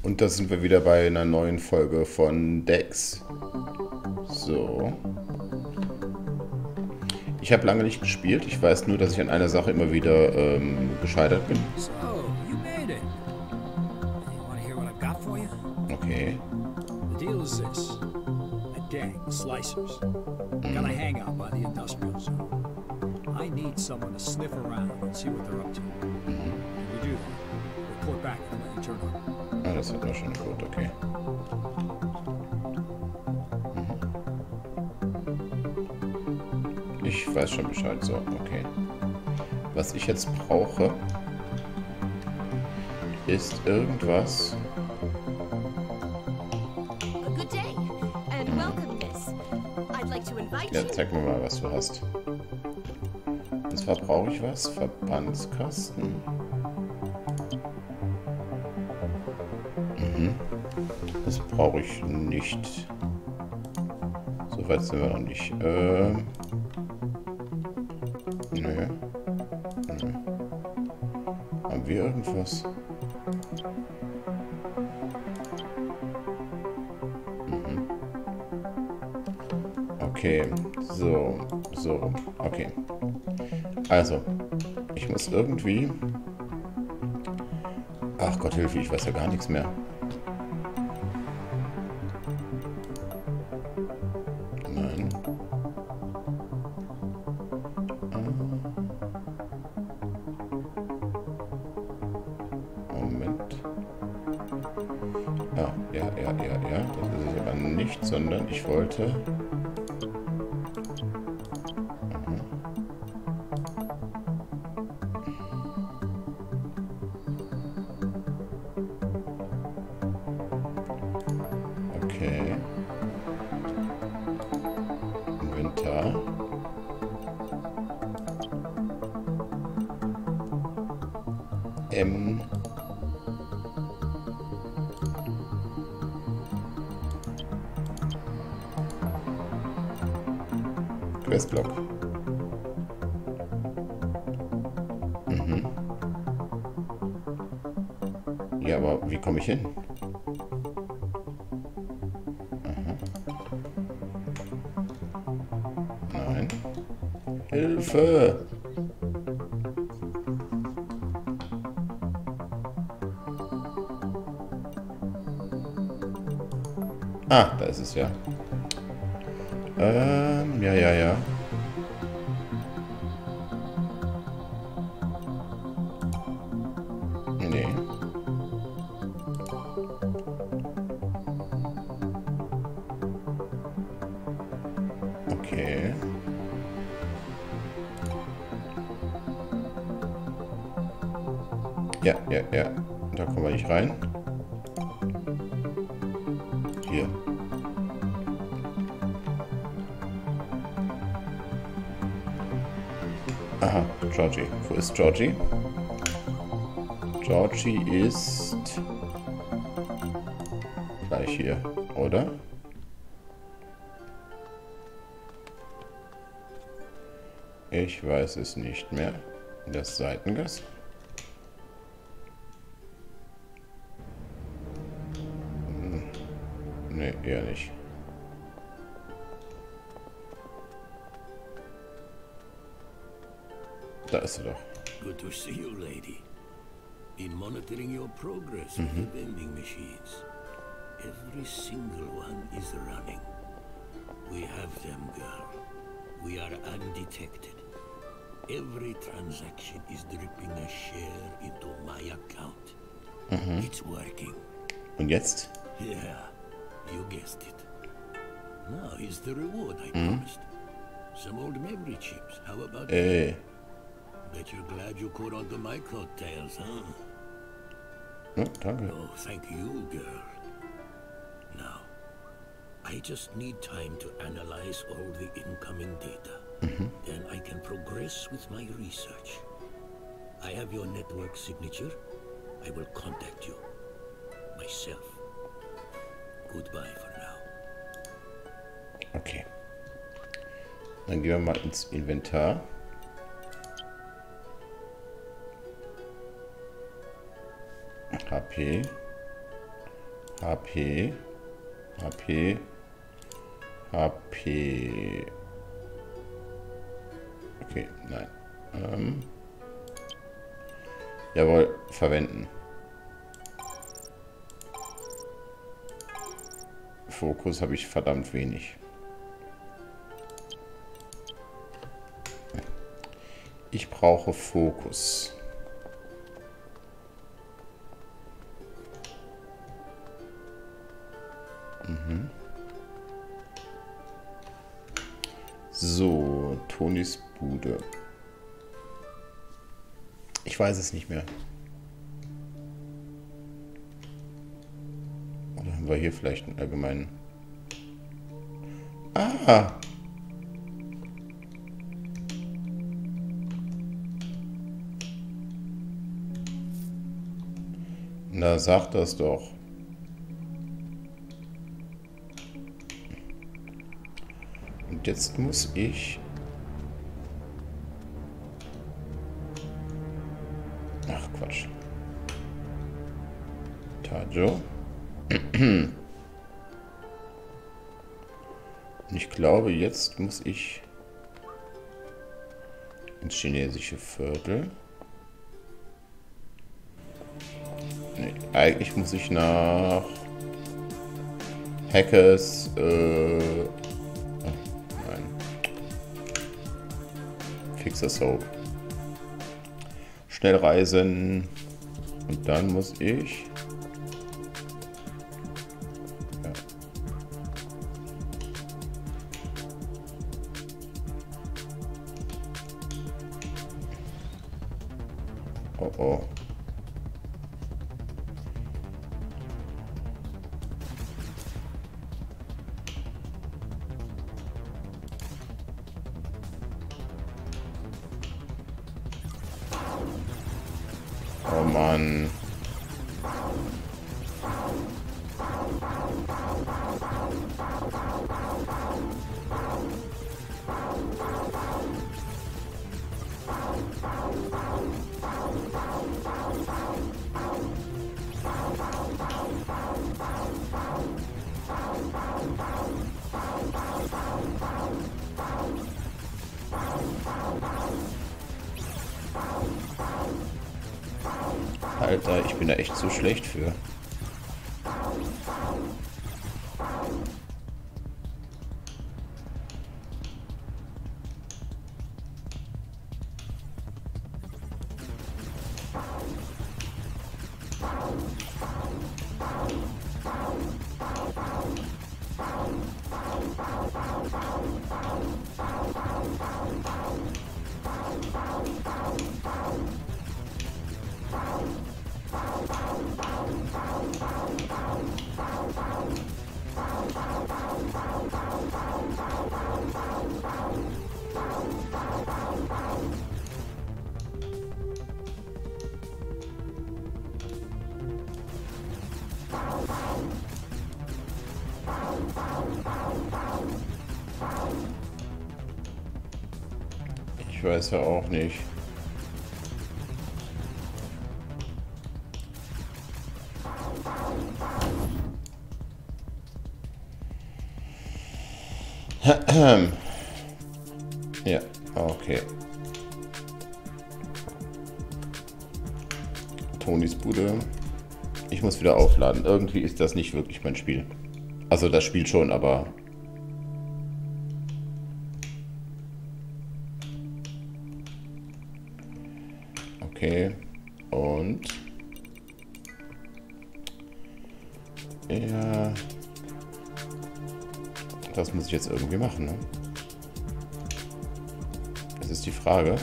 Und da sind wir wieder bei einer neuen Folge von Dex. So. Ich habe lange nicht gespielt. Ich weiß nur, dass ich an einer Sache immer wieder gescheitert bin. So, you made it. You want to hear what I've got for you? Okay. The deal is this. That gang, the Slicers, got a hangout by the industrial zone. I need someone to sniff around and see what they're up to. When we do that, report back and let you turn up. Ah, das hat man schon gut, okay. Ich weiß schon Bescheid, so, okay. Was ich jetzt brauche, ist irgendwas. Good day and welcome, miss. I'd like to invite Ja, you. zeig mir mal, was du hast. Und zwar brauche ich was. Verbandskasten. Das brauche ich nicht. So weit sind wir noch nicht. Nö. Nö. Haben wir irgendwas? Okay, so, okay. Also, ich muss irgendwie... Ach Gott, Hilfe, ich weiß ja gar nichts mehr. Nein. Moment. Ah, ja. Das ist es aber nicht, sondern ich wollte... Okay. Inventar. M. Questblock. Ja, aber wie komme ich hin? Nein. Hilfe! Ah, da ist es ja. Ja. Nee. Okay. Ja. Da kommen wir nicht rein. Hier. Aha, Georgie. Wo ist Georgie? Georgie ist gleich hier, oder? Ich weiß es nicht mehr. Das Seitengas? Nee, eher nicht. Da ist sie doch. Good to see you, lady. Been monitoring your progress with the vending machines. Every single one is running. We have them, girl. We are undetected. Every transaction is dripping a share into my account. It's working. Und jetzt? Yeah, you guessed it. Now is the reward I promised. Some old memory chips. How about that? Bet you're glad you caught on to my coattails, huh? Ja, danke. Oh, thank you, girl. Now, I just need time to analyze all the incoming data. Then I can progress with my research. I have your network signature. I will contact you. Myself. Goodbye for now. Okay. Dann gehen wir mal ins Inventar. HP. HP. HP. HP. Okay, nein. Jawohl, verwenden. Fokus habe ich verdammt wenig. Ich brauche Fokus. So, Tonys Bude. Ich weiß es nicht mehr. Oder haben wir hier vielleicht einen allgemeinen... Ah! Na, sag das doch. Und jetzt muss ich... Ach, Quatsch. Tajo. Und ich glaube, jetzt muss ich ins chinesische Viertel. Nee, eigentlich muss ich nach Hackers, nein. Fixer Soap. Schnell reisen. Und dann muss ich... Ja. Oh oh. Oh Mann. Alter, ich bin da echt zu schlecht für. Ich weiß ja auch nicht. Ja, okay. Tonys Bude. Ich muss wieder aufladen. Irgendwie ist das nicht wirklich mein Spiel. Also das Spiel schon, aber... Okay. Und... Ja... Das muss ich jetzt irgendwie machen, ne? Das ist die Frage.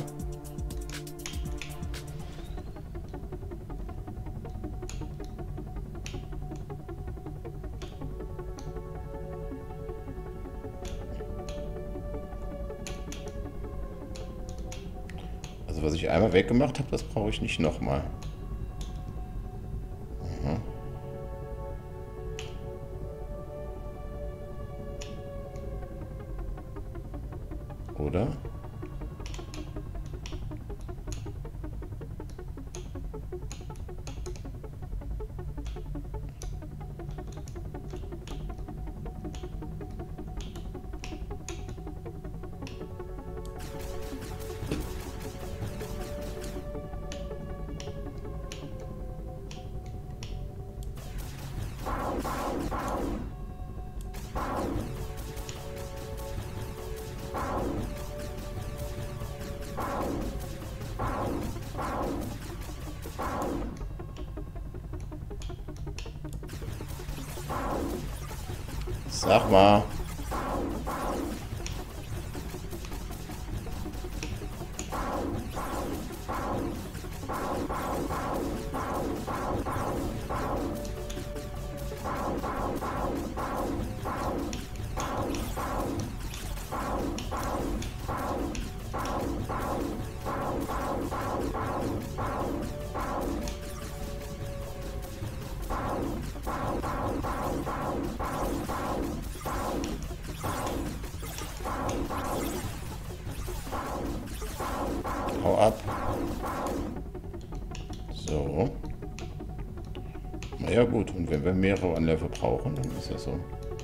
Also was ich einmal weggemacht habe, das brauche ich nicht nochmal. Oder? Sag mal. Hau ab. So. Naja gut, und wenn wir mehrere Anläufe brauchen, dann ist das so.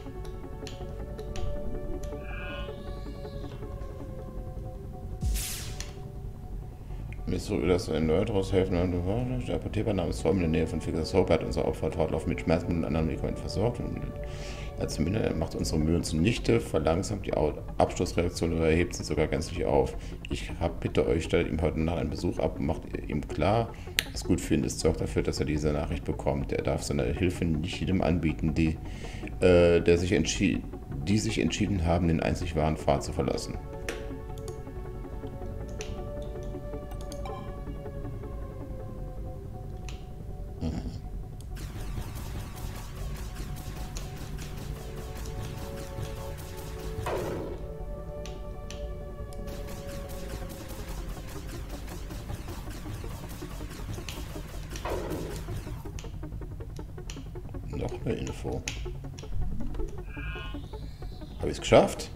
Missouri, dass ein Neueros helfen. Der Apotheker namens Tom in der Nähe von Fixers Hope hat unser Opfer fortlaufend mit Schmerzmitteln und anderen Medikamenten versorgt. Und als Minderheit macht unsere Mühen zunichte, verlangsamt die Abstoßreaktion oder erhebt sie sogar gänzlich auf. Ich bitte euch, stellt ihm heute Nacht einen Besuch ab und macht ihm klar, was gut für ihn ist. Sorgt dafür, dass er diese Nachricht bekommt. Er darf seine Hilfe nicht jedem anbieten, die sich entschieden haben, den einzig wahren Pfad zu verlassen. Noch eine Info. Habe ich es geschafft?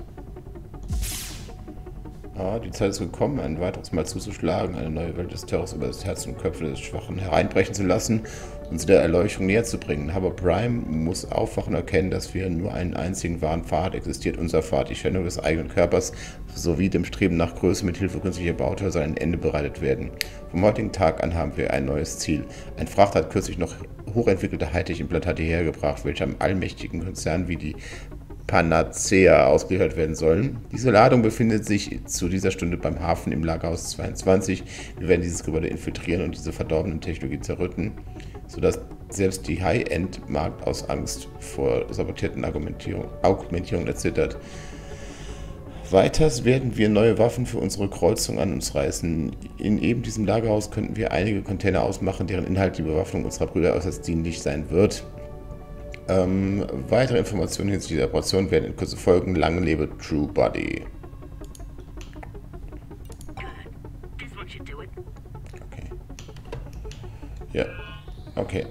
Ah, die Zeit ist gekommen, ein weiteres Mal zuzuschlagen, eine neue Welt des Terrors über das Herz und Köpfe des Schwachen hereinbrechen zu lassen und sie der Erleuchtung näher zu bringen. Aber Prime muss aufwachen und erkennen, dass wir nur einen einzigen wahren Pfad existiert, unser Pfad, die Schändung des eigenen Körpers sowie dem Streben nach Größe mit Hilfe künstlicher Bauteile soll ein Ende bereitet werden. Vom heutigen Tag an haben wir ein neues Ziel. Ein Frachter hat kürzlich noch hochentwickelte Hightech-Implantate hergebracht, welche am allmächtigen Konzern wie die Panacea ausgeliefert werden sollen. Diese Ladung befindet sich zu dieser Stunde beim Hafen im Lagerhaus 22. Wir werden dieses Gebäude infiltrieren und diese verdorbene Technologie zerrütten, sodass selbst die High-End-Markt aus Angst vor sabotierten Augmentierungen erzittert. Weiters werden wir neue Waffen für unsere Kreuzung an uns reißen. In eben diesem Lagerhaus könnten wir einige Container ausmachen, deren Inhalt die Bewaffnung unserer Brüder äußerst dienlich sein wird. Weitere Informationen hinsichtlich der Operation werden in Kürze folgen. Lange lebe True Body. Okay. Ja, okay.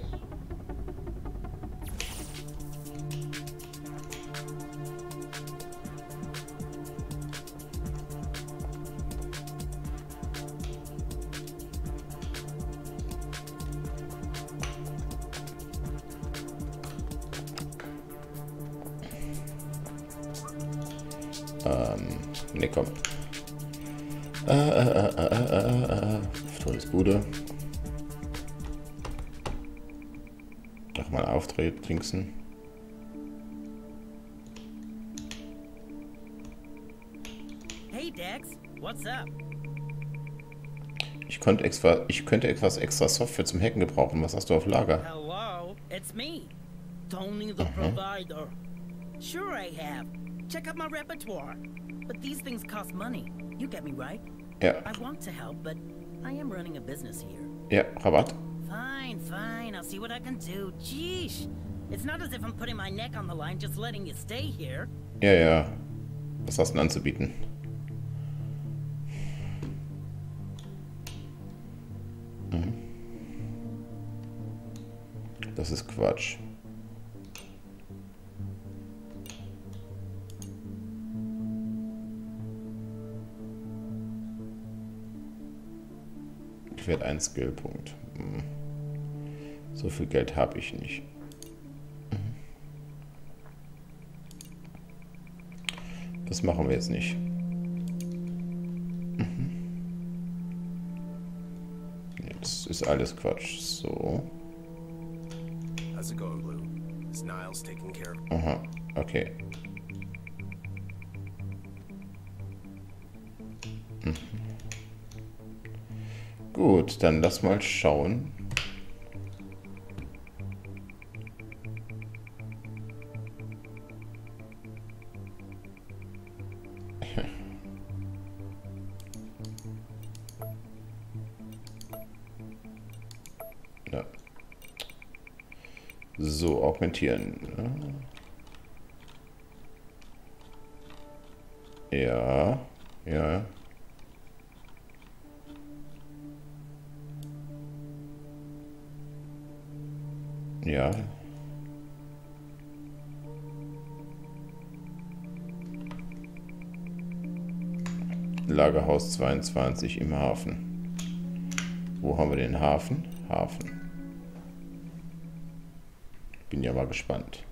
Ne, komm. Todesbude. Nochmal auftreten, trinksen. Hey Dex, what's up? Ich könnte etwas extra Software zum Hacken gebrauchen. Was hast du auf Lager? Hello, it's me, Tony the Provider. Sure I have. Check out my repertoire. But these things cost money. You get me, right? Ja. I want to help, but I am running a business here. Ja, Rabatt. Fine, fine. I'll see what I can do. Jeez. It's not as if I'm putting my neck on the line just letting you stay here. Ja, ja. Was hast du denn anzubieten? Das ist Quatsch. Ich werde ein Skillpunkt. So viel Geld habe ich nicht. Das machen wir jetzt nicht. Jetzt ist alles Quatsch. So. How's it going, Blue? Is Niles taking care of? Aha, okay. Gut, dann lass mal schauen. So, augmentieren. Ja, ja. Ja. Lagerhaus 22 im Hafen. Wo haben wir den Hafen? Hafen. Bin ja mal gespannt.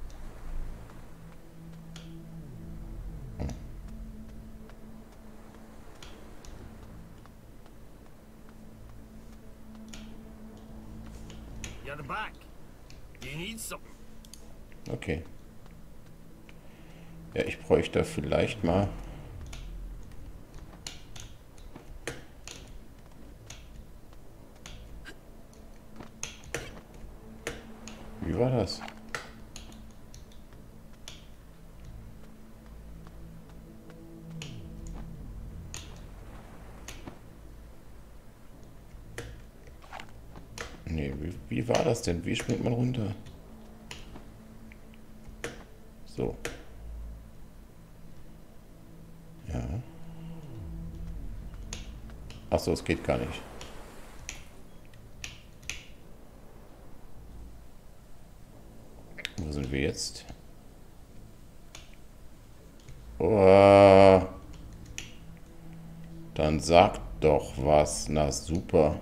You're the back. You need something. Okay. Ja, ich bräuchte vielleicht mal... Wie war das? Nee, wie war das denn? Wie springt man runter? So. Ja. Ach so, es geht gar nicht. Wo sind wir jetzt? Oh. Dann sag doch was. Na super.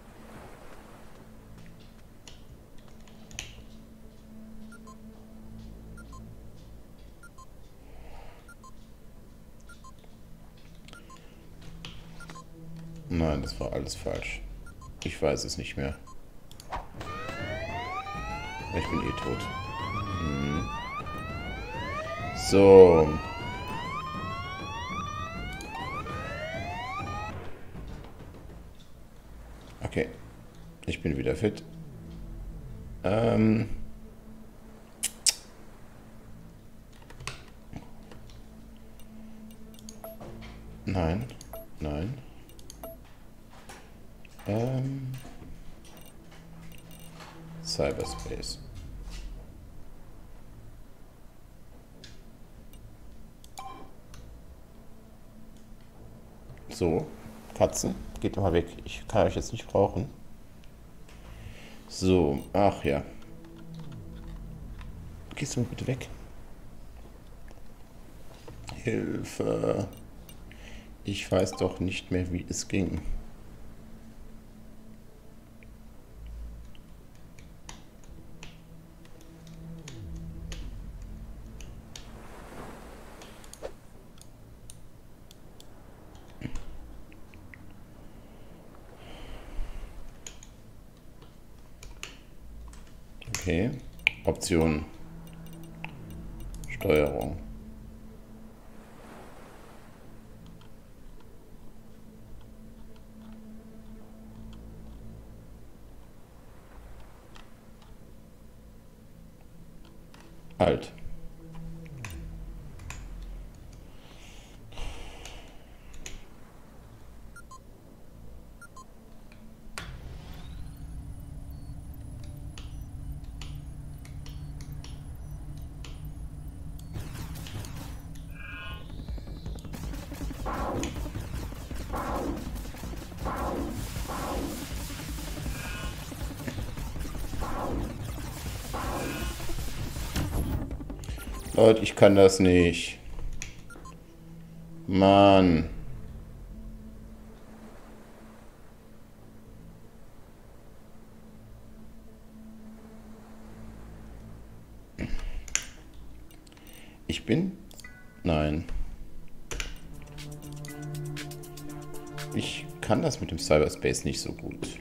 Nein, das war alles falsch. Ich weiß es nicht mehr. Ich bin eh tot. So. Okay. Ich bin wieder fit. Nein. Nein. Cyberspace. So, Katze, geht doch mal weg. Ich kann euch jetzt nicht brauchen. So, ach ja. Gehst du mal bitte weg? Hilfe. Ich weiß doch nicht mehr, wie es ging. Okay, Option, Steuerung. Alt. Leute, ich kann das nicht. Mann. Ich bin... Nein. Ich kann das mit dem Cyberspace nicht so gut.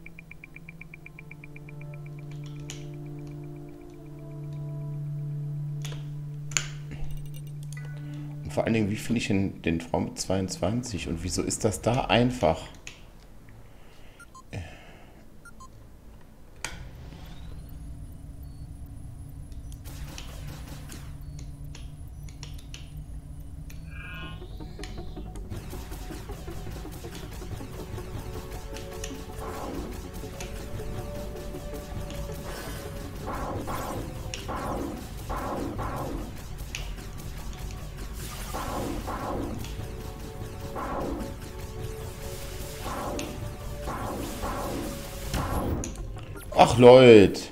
Vor allen Dingen, wie finde ich den Frau mit 22 und wieso ist das da einfach? Ach, Leute.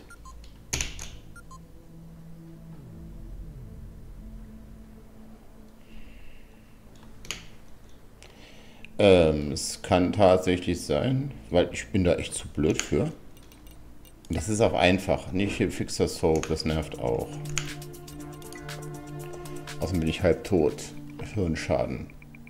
Es kann tatsächlich sein, weil ich bin da echt zu blöd für. Das ist auch einfach. Nicht hier Fixer Soap, das nervt auch. Außerdem bin ich halb tot. Hirnschaden.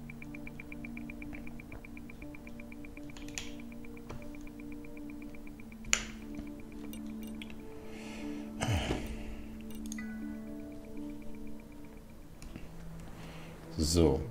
So.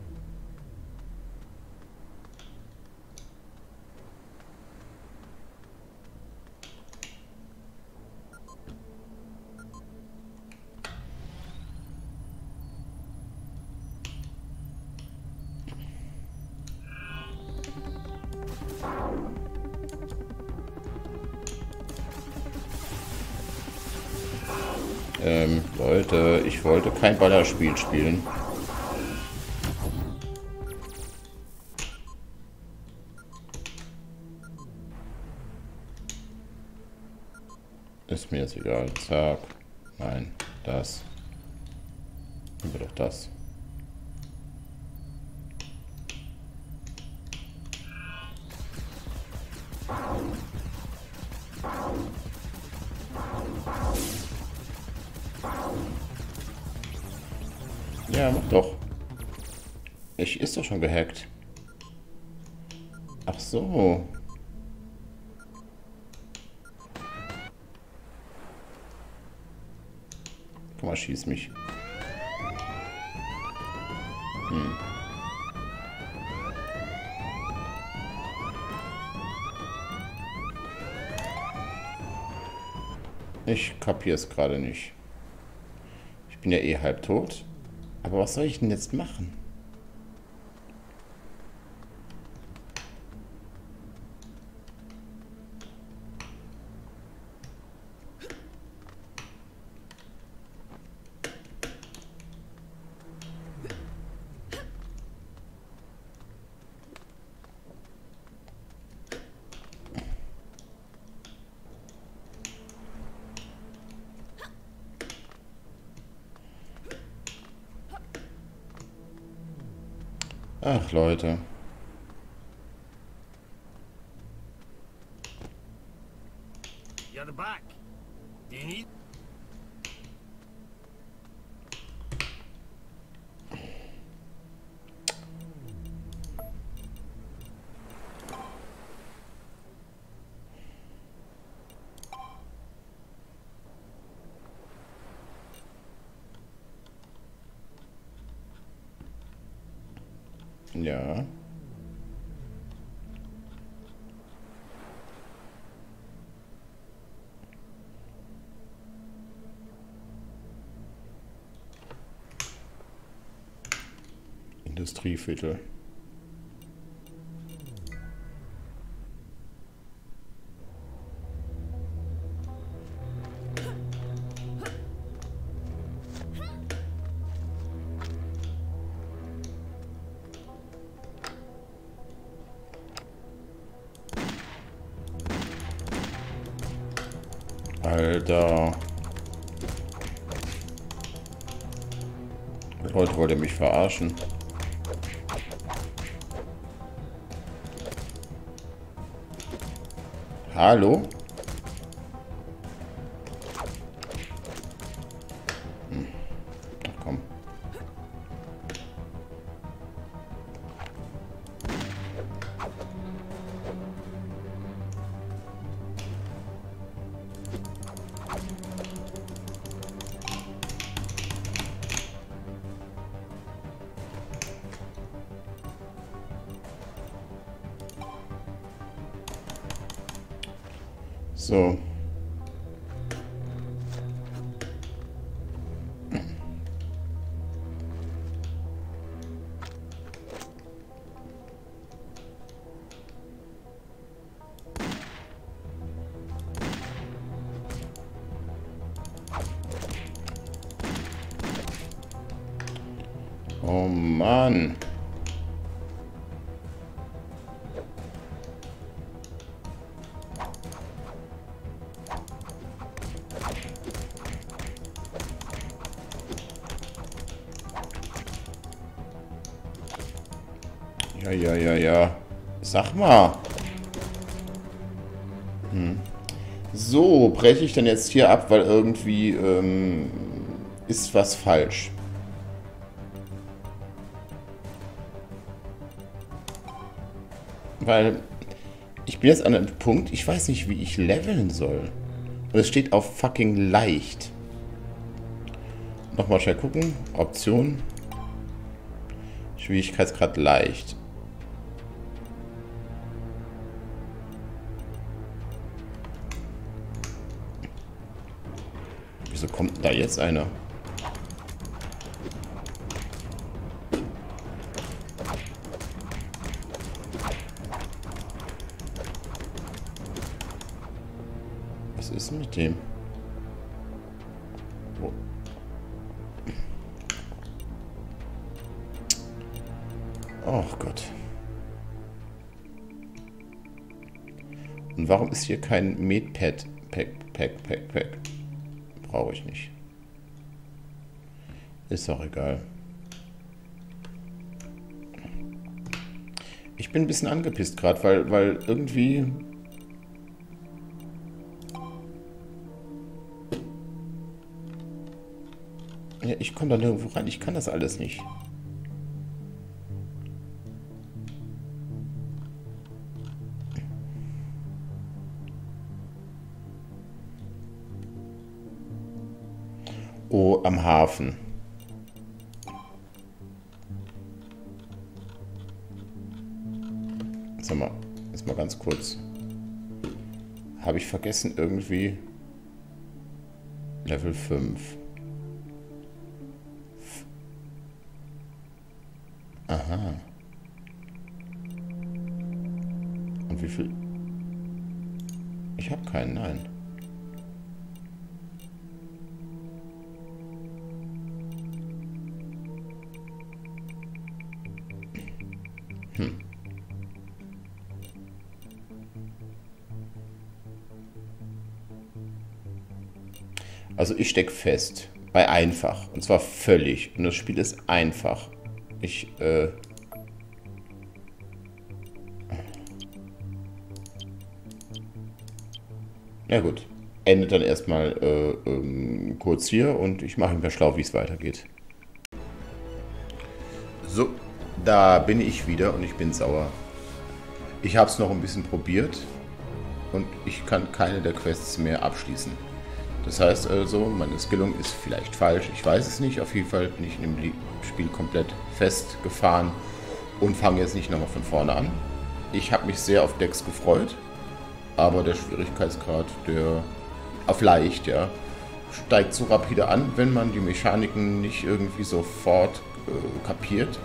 Leute, ich wollte kein Ballerspiel spielen. Ist mir jetzt egal. Zack. Nein, das. Nehmen wir doch das. Ja, mach doch. Ist doch schon gehackt. Ach so. Guck mal, schieß mich. Ich kapiere es gerade nicht. Ich bin ja eh halb tot. Aber was soll ich denn jetzt machen? Ach, Leute. You're the back. Do you need? Ja. Industrieviertel. Alter. Leute, wollt ihr mich verarschen? Hallo? Ach komm. So. Oh Mann. Ja. Sag mal. So, breche ich dann jetzt hier ab, weil irgendwie ist was falsch. Weil ich bin jetzt an einem Punkt, ich weiß nicht, wie ich leveln soll. Und es steht auf fucking leicht. Nochmal schnell gucken. Option. Schwierigkeitsgrad leicht. Wieso kommt da jetzt einer? Was ist denn mit dem? Oh. Oh Gott. Und warum ist hier kein Medpad? Pack. Brauche ich nicht. Ist auch egal. Ich bin ein bisschen angepisst gerade, weil irgendwie... Ja, ich komme da nirgendwo rein. Ich kann das alles nicht. Oh, am Hafen. Sag mal, jetzt mal ganz kurz. Habe ich vergessen irgendwie Level 5. Aha. Und wie viel? Ich habe keinen, nein. Also ich stecke fest. Bei einfach. Und zwar völlig. Und das Spiel ist einfach. Ja gut. Endet dann erstmal kurz hier und ich mache mir schlau, wie es weitergeht. So, da bin ich wieder und ich bin sauer. Ich habe es noch ein bisschen probiert und ich kann keine der Quests mehr abschließen. Das heißt also, meine Skillung ist vielleicht falsch, ich weiß es nicht. Auf jeden Fall bin ich in dem Spiel komplett festgefahren und fange jetzt nicht nochmal von vorne an. Ich habe mich sehr auf Dex gefreut, aber der Schwierigkeitsgrad, der auf leicht, ja, steigt so rapide an, wenn man die Mechaniken nicht irgendwie sofort kapiert,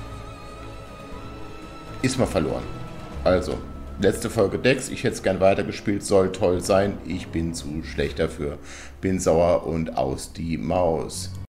ist man verloren. Also, letzte Folge Dex, ich hätte es gern weitergespielt, soll toll sein, ich bin zu schlecht dafür, bin sauer und aus die Maus.